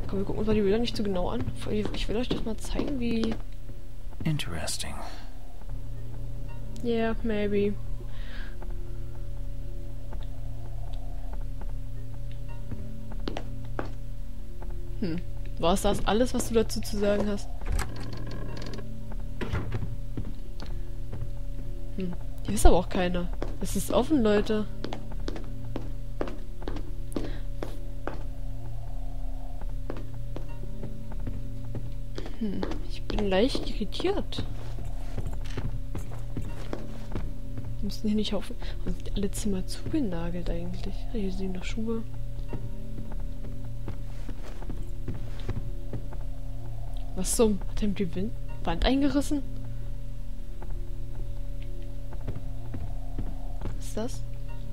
Komm, wir gucken uns mal die Bilder nicht zu genau an. Ich will euch das mal zeigen, wie... Interesting. Yeah, maybe. War es das alles, was du dazu zu sagen hast? Hier ist aber auch keiner. Es ist offen, Leute. Ich bin leicht irritiert. Wir müssen hier nicht hoffen. Und sind alle Zimmer zugenagelt eigentlich. Hier sind noch Schuhe. Was zum? Hat er die Wand eingerissen? Was ist das?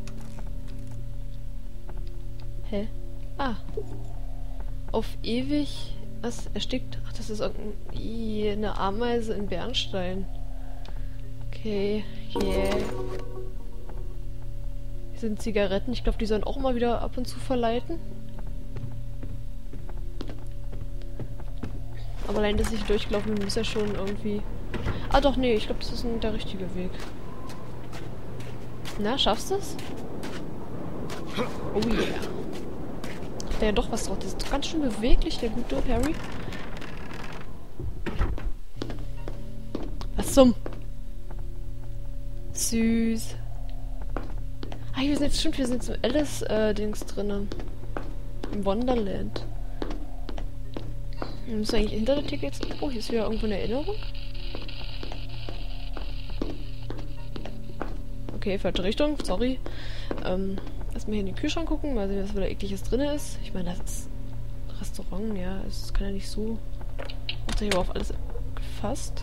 Hä? Ah. Auf ewig... Was? Erstickt? Ach, das ist eine Ameise in Bernstein. Okay. Yeah. Hier sind Zigaretten. Ich glaube, die sollen auch mal wieder ab und zu verleiten. Aber allein, dass ich durchgelaufen bin, muss ja schon irgendwie... Ah doch, nee, ich glaube, das ist der richtige Weg. Na, schaffst du es? Oh yeah. Hat der ja doch was drauf. Das ist doch ganz schön beweglich, der gute Harry. Was zum? Süß. Ah, wir sind jetzt stimmt, wir sind jetzt im Alice-Dings drinnen. Im Wonderland. Müssen wir eigentlich hinter der Theke jetzt... Oh, hier ist wieder irgendwo eine Erinnerung. Okay, falsche Richtung, sorry. Erstmal hier in den Kühlschrank gucken, mal sehen, was wieder ekliges drin ist. Ich meine, das ist ein Restaurant, ja. Es kann ja nicht so... Hat sich aber auf alles gefasst.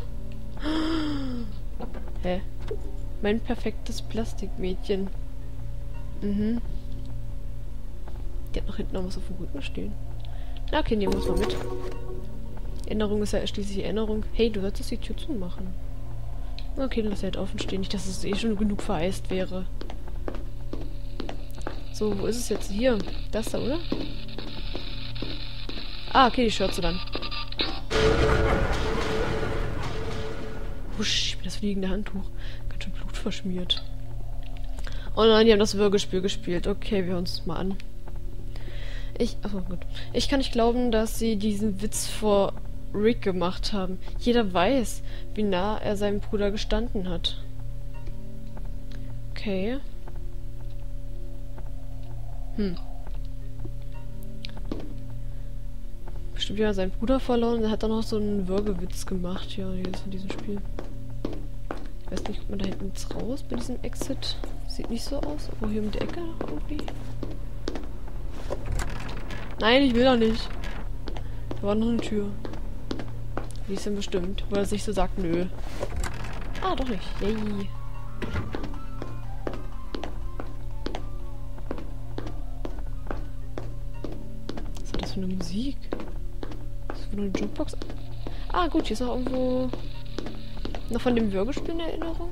Hä? Mein perfektes Plastikmädchen. Mhm. Die hat noch hinten noch was auf dem Rücken stehen. Na, okay, nehmen wir es mal mit. Erinnerung ist ja schließlich Erinnerung. Hey, du solltest die Tür zumachen. Okay, dann lass sie halt offen stehen. Nicht, dass es eh schon genug vereist wäre. So, wo ist es jetzt? Hier. Das da, oder? Ah, okay, die Schürze dann. Husch, das fliegende Handtuch. Ganz schön Blut verschmiert. Oh nein, die haben das Würgespiel gespielt. Okay, wir hören uns mal an. Achso, gut. Ich kann nicht glauben, dass sie diesen Witz vor Rick gemacht haben. Jeder weiß, wie nah er seinem Bruder gestanden hat. Okay. Bestimmt ja seinen Bruder verloren und er hat dann noch so einen Würgewitz gemacht. Ja, hier ist in diesem Spiel. Ich weiß nicht, kommt man da hinten jetzt raus bei diesem Exit? Sieht nicht so aus. Oh, hier um die Ecke noch irgendwie. Nein, ich will doch nicht. Da war noch eine Tür. Wie ist denn bestimmt? Wo er sich so sagt, nö. Ah, doch nicht. Yay. Was hat das für eine Musik? Was ist für eine Jukebox? Ah, gut, hier ist noch irgendwo... Noch von dem Würgespiel in Erinnerung?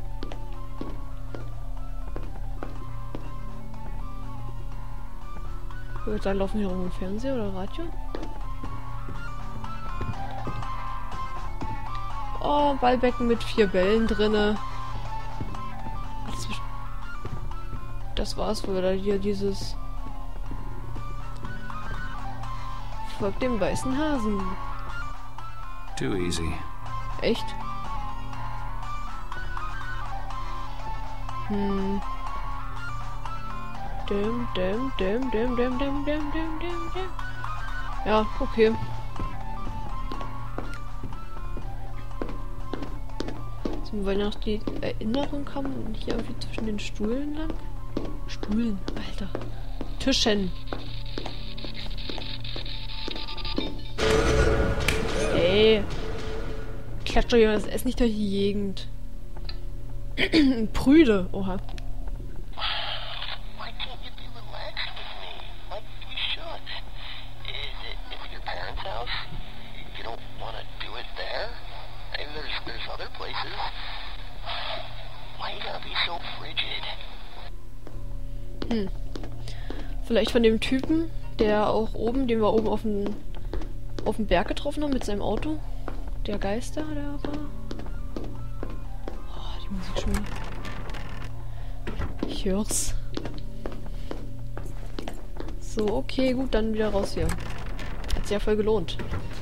Ich würde sagen, laufen hier irgendwo im Fernseher oder Radio? Oh, Ballbecken mit 4 Bällen drinne. Das war's wohl, oder hier dieses... Folgt dem weißen Hasen. Too easy. Echt? Ja, okay. So, wir wollen ja noch die Erinnerung haben und hier irgendwie zwischen den Stühlen lang. Stühlen, Alter. Tischen. Ey. Klatscht doch jemand das Essen nicht durch die Gegend. Prüde, oha. Vielleicht von dem Typen, der auch oben, den wir oben auf dem auf dem Berg getroffen haben mit seinem Auto. Der Geister, der war... Oh, die Musik schon wieder. Ich hör's. So, okay, gut, dann wieder raus hier. Hat sich ja voll gelohnt.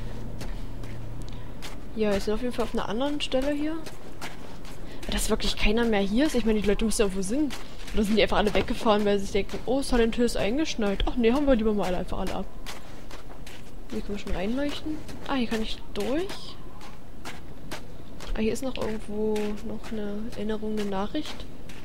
Ja, wir sind auf jeden Fall auf einer anderen Stelle hier. Dass wirklich keiner mehr hier ist. Ich meine, die Leute müssen ja irgendwo sind. Oder sind die einfach alle weggefahren, weil sie sich denken, oh, Silent Hill ist eingeschneit. Ach nee, haben wir lieber mal einfach alle ab. Hier können wir schon reinleuchten. Ah, hier kann ich durch. Ah, hier ist noch irgendwo noch eine Erinnerung, eine Nachricht.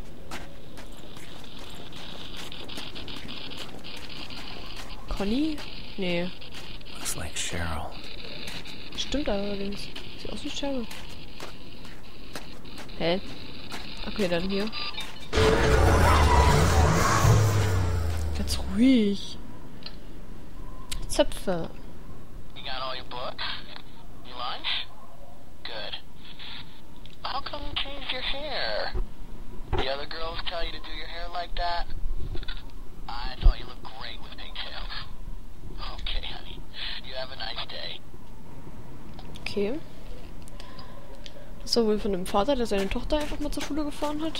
Conny? Nee. Looks like Cheryl. Stimmt allerdings. Sieht aus wie Cheryl. Hä? Okay, dann hier. Ganz ruhig. Zöpfe. You got all your books? Your lunch? Good. How come you changed your hair? The other girls tell you to do your hair like that? I thought you looked great with pigtails. Okay, honey. You have a nice day. Okay. Das war wohl von dem Vater, der seine Tochter einfach mal zur Schule gefahren hat.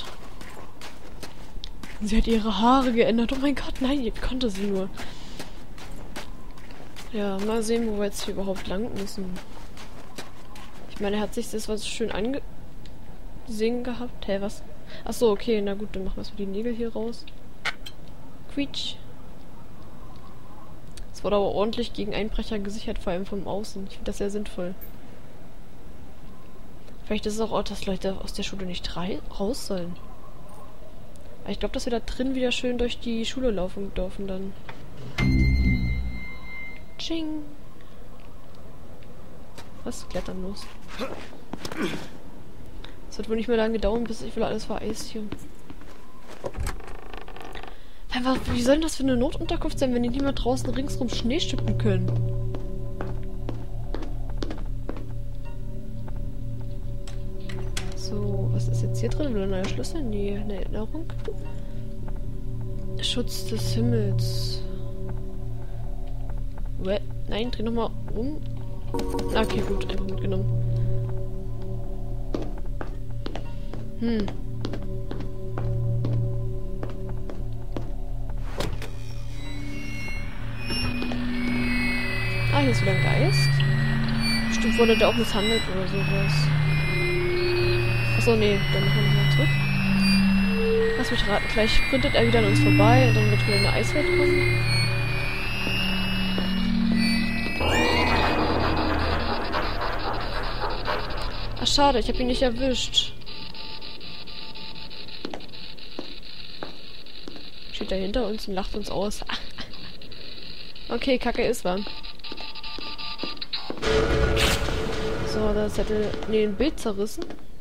Sie hat ihre Haare geändert. Oh mein Gott, nein, wie konnte sie nur? Ja, mal sehen, wo wir jetzt hier überhaupt lang müssen. Ich meine, er hat sich das was schön angesehen gehabt. Hä, was? Achso, okay, na gut, dann machen wir erstmal die Nägel hier raus. Quietsch. Es wurde aber ordentlich gegen Einbrecher gesichert, vor allem vom Außen. Ich finde das sehr sinnvoll. Vielleicht ist es auch, dass Leute aus der Schule nicht raus sollen. Aber ich glaube, dass wir da drin wieder schön durch die Schule laufen dürfen dann. Tsching. Was? Klettern los. Es wird wohl nicht mehr lange dauern, bis ich will alles vereist hier. Einfach, wie soll denn das für eine Notunterkunft sein, wenn die nicht mehr draußen ringsrum Schnee schippen können? So, was ist jetzt hier drin? Will ein neuer Schlüssel? Nee, eine Erinnerung. Schutz des Himmels. Nein, dreh nochmal um. Okay, gut, einfach mitgenommen. Ah, hier ist wieder ein Geist. Bestimmt wurde der auch misshandelt oder sowas. Achso, nee, dann machen wir mal zurück. Lass mich raten, gleich sprintet er wieder an uns vorbei und dann wird wieder eine Eiswelt kommen. Ach, schade, ich habe ihn nicht erwischt. Steht da hinter uns und lacht uns aus. Okay, Kacke ist wahr. So, das hätte... Nee, ein Bild zerrissen.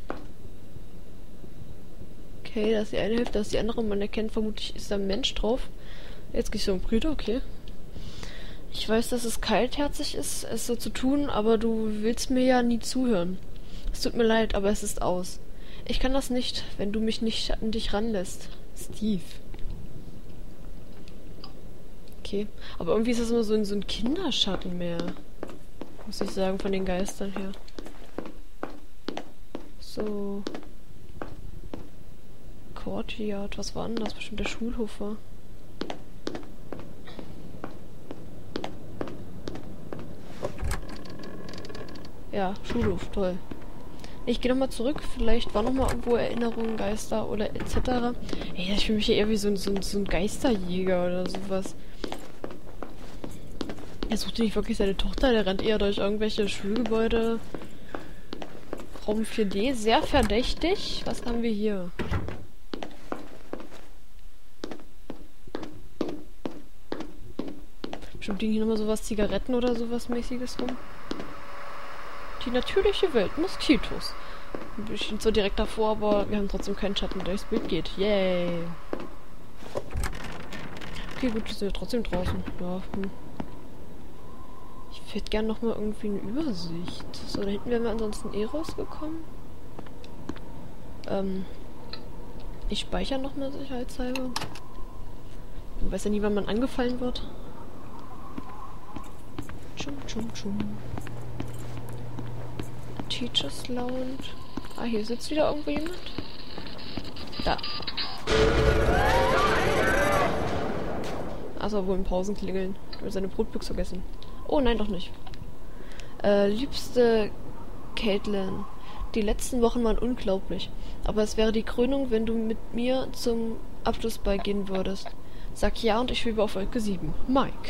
Okay, da ist die eine Hälfte, da ist die andere. Man erkennt vermutlich, ist da ein Mensch drauf. Jetzt gehe ich so um Brüder, okay. Ich weiß, dass es kaltherzig ist, es so zu tun, aber du willst mir ja nie zuhören. Es tut mir leid, aber es ist aus. Ich kann das nicht, wenn du mich nicht an dich ranlässt. Steve. Okay. Aber irgendwie ist das immer so ein Kinderschatten mehr. Muss ich sagen, von den Geistern her. So. Courtyard, was war denn das? Bestimmt der Schulhof war. Ja, Schulhof, toll. Ich gehe nochmal zurück, vielleicht war nochmal irgendwo Erinnerungen, Geister oder etc. Ey, ich fühle mich hier eher wie so ein Geisterjäger oder sowas. Er sucht nicht wirklich seine Tochter, der rennt eher durch irgendwelche Schulgebäude. Raum 4D, sehr verdächtig. Was haben wir hier? Bestimmt liegen hier nochmal sowas, Zigaretten oder sowas mäßiges rum. Die natürliche Welt, Moskitos. Ein bisschen so direkt davor, aber wir haben trotzdem keinen Schatten, der durchs Bild geht. Yay. Okay, gut, wir sind ja trotzdem draußen. Ja, Ich hätte gern nochmal irgendwie eine Übersicht. So, da hinten wären wir ansonsten eh rausgekommen. Ich speichere nochmal sicherheitshalber. Man weiß ja nie, wann man angefallen wird. Tschum. Teachers Lounge. Ah, hier sitzt wieder irgendwo jemand. Da. Achso, wohl in Pausen klingeln. Du hast seine Brotbüchse vergessen. Oh, nein, doch nicht. Liebste Caitlin, die letzten Wochen waren unglaublich. Aber es wäre die Krönung, wenn du mit mir zum Abschlussball gehen würdest. Sag ja und ich schwebe auf Wolke 7. Mike.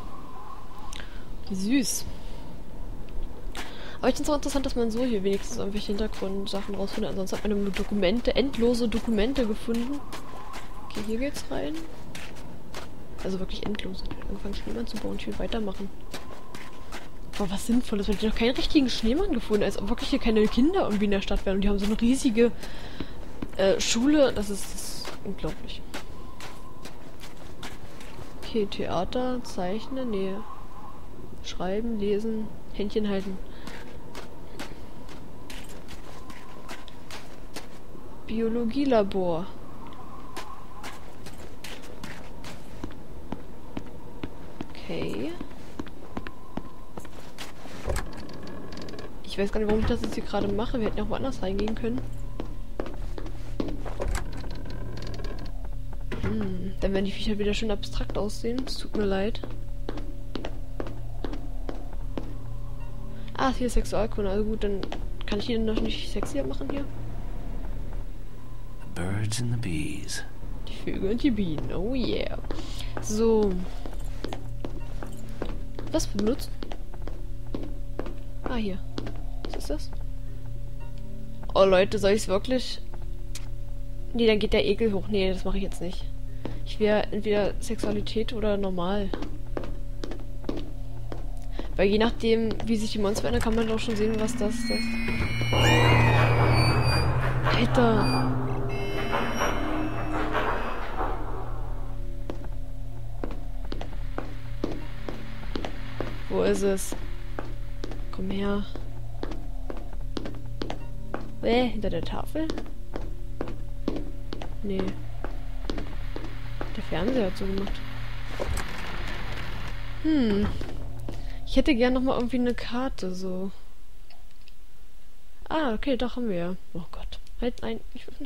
Süß. Aber ich finde es auch interessant, dass man so hier wenigstens irgendwelche Hintergrundsachen rausfindet. Ansonsten hat man nur Dokumente, endlose Dokumente gefunden. Okay, hier geht's rein. Also wirklich endlos. Angefangen Schneemann zu bauen und ich will weitermachen. Aber was Sinnvolles, weil die noch keinen richtigen Schneemann gefunden, als ob wirklich hier keine Kinder irgendwie in der Stadt wären. Und die haben so eine riesige Schule. Das ist unglaublich. Okay, Theater, Zeichnen, nee. Schreiben, lesen, Händchen halten. Biologielabor. Okay. Ich weiß gar nicht, warum ich das jetzt hier gerade mache. Wir hätten ja auch woanders reingehen können. Dann werden die Viecher wieder schön abstrakt aussehen. Es tut mir leid. Ah, hier ist Sexualkunde. Also gut, dann kann ich hier noch nicht sexier machen hier. The birds and the bees. Die Vögel und die Bienen. Oh yeah. So. Was benutzt? Ah, hier. Was ist das? Oh, Leute, soll ich es wirklich? Nee, dann geht der Ekel hoch. Nee, das mache ich jetzt nicht. Ich wäre entweder Sexualität oder normal. Weil je nachdem, wie sich die Monster verändern, kann man doch schon sehen, was das ist. Alter. Wo ist es? Komm her. Hinter der Tafel? Nee. Der Fernseher hat so gemacht. Ich hätte gern nochmal irgendwie eine Karte, so. Ah, okay, doch haben wir ja. Oh Gott. Halt, nein.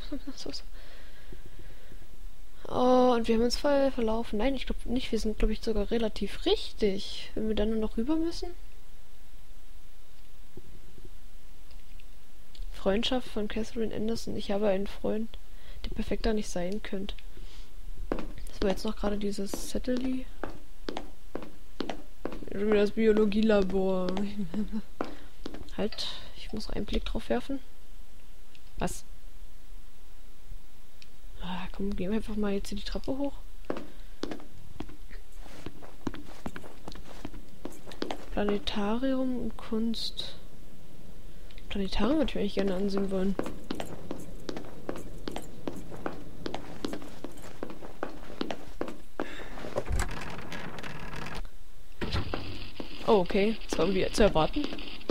Oh, und wir haben uns voll verlaufen. Nein, ich glaube nicht. Wir sind, glaube ich, sogar relativ richtig. Wenn wir dann nur noch rüber müssen. Freundschaft von Catherine Anderson. Ich habe einen Freund, der perfekter nicht sein könnte. Das war jetzt noch gerade dieses Zettel. Das Biologielabor. Halt, ich muss einen Blick drauf werfen. Was? Ah, komm, gehen wir einfach mal jetzt hier die Treppe hoch. Planetarium und Kunst. Planetarium würde ich mir eigentlich gerne ansehen wollen. Oh, okay. Das war irgendwie zu erwarten.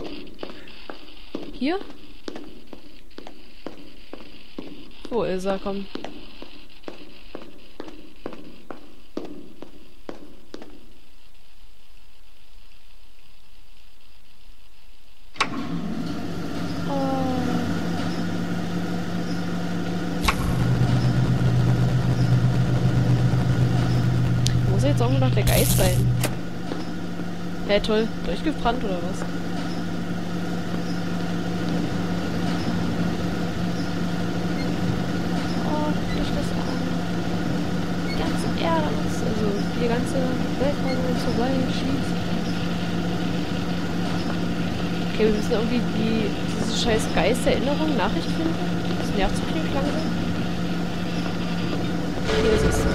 Hier? Wo ist er? Komm. Muss jetzt auch nur noch der Geist sein. Ja, toll. Durchgebrannt oder was? Oh, durch das an. Die ganze Erde, also die ganze Weltraum und so weiter schießt. Okay, wir müssen irgendwie diese scheiß Geisterinnerung Nachricht finden. Das nervt so viel langsam. Hier ist es.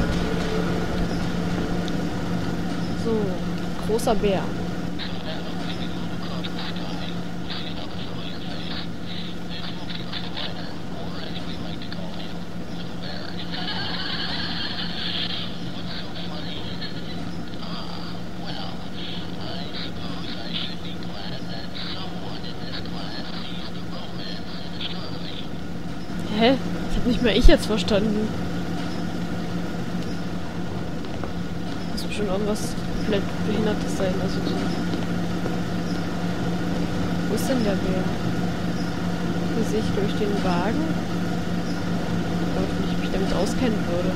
So, großer Bär. Hä? Das hab nicht mehr ich jetzt verstanden. Muss bestimmt irgendwas komplett Behindertes sein, also so. Wo ist denn der Bär? Hier sehe ich durch den Wagen. Gott, wenn ich mich damit auskennen würde.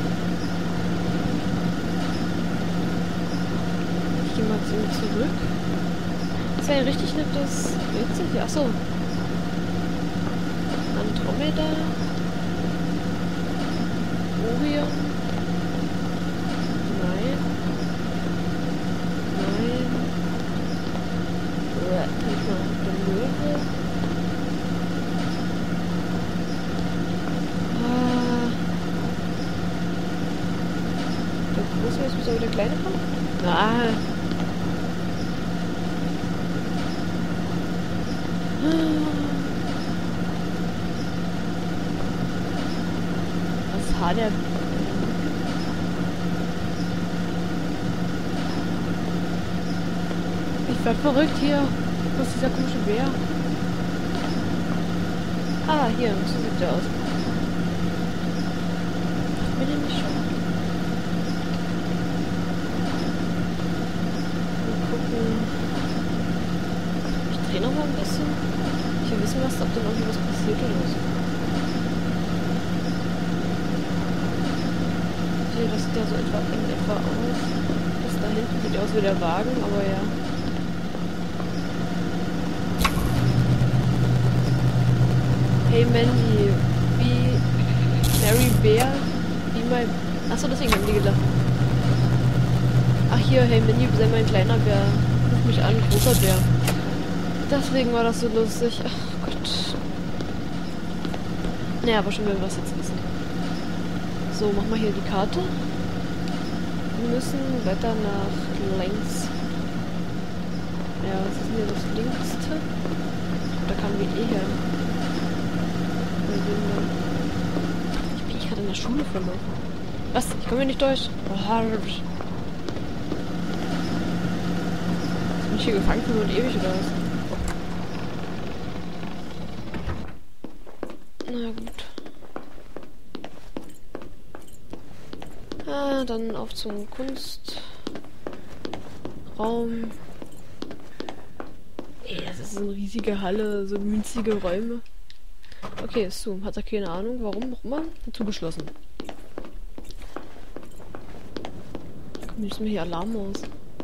Ich gehe mal zu ihm zurück. Das ist ja ein richtig nettes Rätsel hier. Achso. Andromeda. Orion. Nein. Nein. Nicht mal der Löwe. Der große ist bis aber der kleine kommen? Was hat der? Ich werd verrückt hier. Was ist dieser komische Bär? Ah, hier, so sieht der aus. Macht mir den nicht schon? Mal gucken. Ich drehe noch mal ein bisschen. Ich will wissen, ob da noch was passiert oder so. Hier, das sieht ja so in etwa aus. Das da hinten sieht aus wie der Wagen, aber ja. Hey Mandy, wie Mary Bear, wie mein... Achso, deswegen haben die gelacht. Ach hier, hey Mandy, sei mein kleiner Bär. Ruf mich an, großer Bär. Deswegen war das so lustig. Ach Gott. Naja, aber schon wenn wir was jetzt wissen. So, mach mal hier die Karte. Wir müssen weiter nach links. Ja, was ist denn hier das Linkste? Da kamen wir eh her. Ich bin gerade in der Schule verlaufen. Was? Ich komme hier nicht durch. Oh, jetzt bin ich hier gefangen für und ewig oder was? Na gut. Ah, dann auf zum Kunstraum. Ey, das ist so eine riesige Halle, so winzige Räume. Okay, ist zu. Hat er keine Ahnung, warum auch immer. Zugeschlossen. Komm, jetzt mir hier Alarm aus.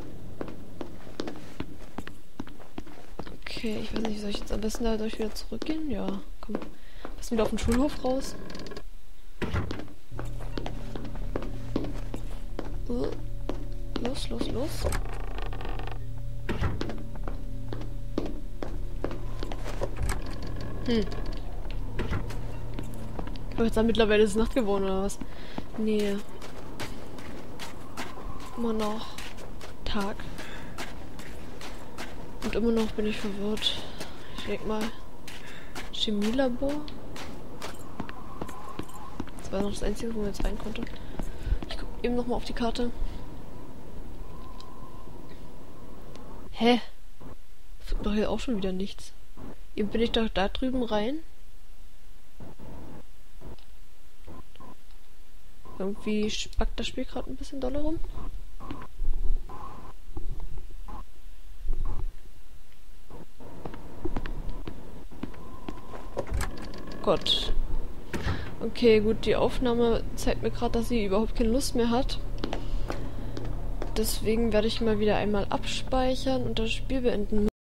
Okay, ich weiß nicht, soll ich jetzt am besten dadurch wieder zurückgehen? Ja, komm. Am besten wieder auf den Schulhof raus. Los, los, los. Aber jetzt mittlerweile ist es Nacht geworden, oder was? Nee. Immer noch Tag. Und immer noch bin ich verwirrt. Ich denke mal. Chemielabor. Das war noch das Einzige, wo man jetzt rein konnte. Ich gucke eben noch mal auf die Karte. Hä? Das tut doch hier auch schon wieder nichts. Eben bin ich doch da drüben rein. Irgendwie spackt das Spiel gerade ein bisschen doller rum. Gott. Okay, gut, die Aufnahme zeigt mir gerade, dass sie überhaupt keine Lust mehr hat. Deswegen werde ich mal wieder einmal abspeichern und das Spiel beenden.